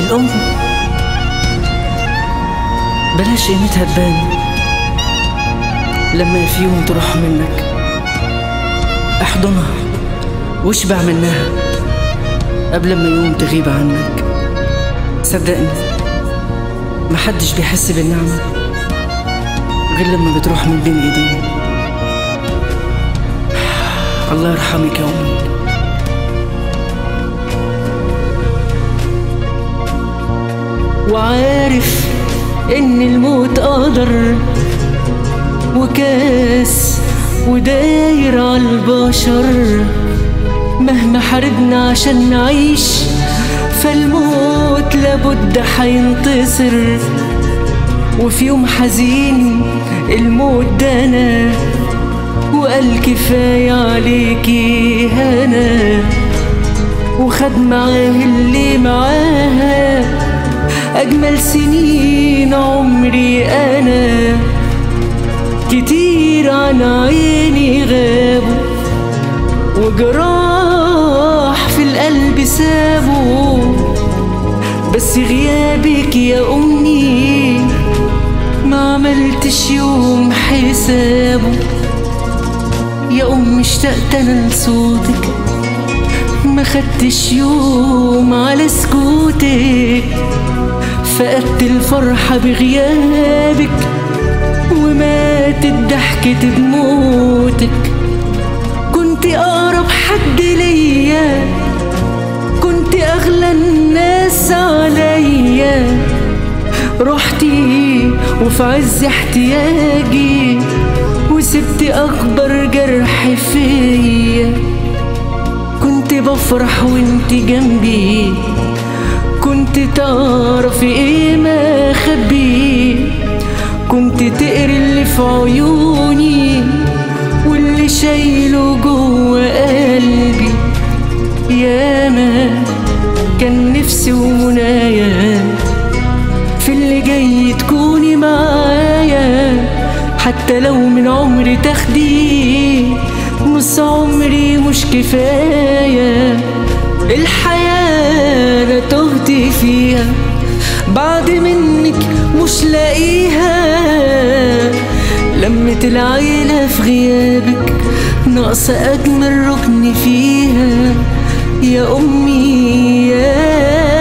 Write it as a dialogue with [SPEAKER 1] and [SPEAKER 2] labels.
[SPEAKER 1] الأم بلاش قيمتها تبان لما في يوم تروح منك. احضنها واشبع منها قبل ما يوم تغيب عنك. صدقني محدش بيحس بالنعمة غير لما بتروح من بين ايديه. الله يرحمك يا أمي. وعارف إن الموت قدر وكاس وداير عالبشر، مهما حاربنا عشان نعيش فالموت لابد حينتصر. وفي يوم حزين الموت دانا وقال كفاية عليكي هنا، وخد معاه اللي معاها أجمل سنين عمري أنا. كتير عن عيني غابوا وجراح في القلب سابوا، بس غيابك يا أمي ما عملتش يوم حسابه. يا أمي اشتقت أنا لصوتك، ما خدتش يوم على سكوتك، فقدت الفرحة بغيابك وماتت ضحكة بموتك. كنت أقرب حد ليا، كنت أغلى الناس عليا، رحتي وفي عز احتياجي وسبت أكبر جرح فيا. كنت بفرح وانت جنبي، كنت تعرفي ايه ما خبي، كنت تقري اللي في عيوني واللي شايله جوه قلبي. ياما كان نفسي ومنايا في اللي جاي تكوني معايا، حتى لو من عمري تاخدي نص عمري مش كفاية. الحياة أنا تهت فيها بعد منك مش لاقيها، لمة العيلة في غيابك ناقصة أجمل ركن فيها. يا أمي يا